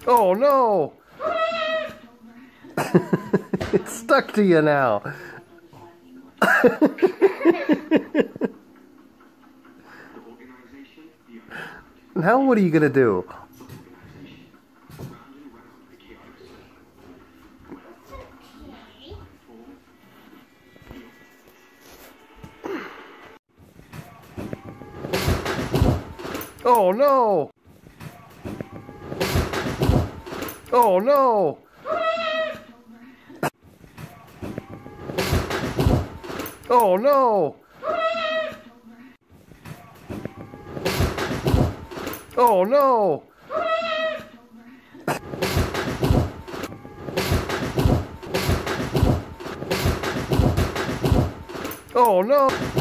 Oh no! It's stuck to you now. Now what are you gonna do? Oh no! Oh no! Oh no! Oh no! Oh no!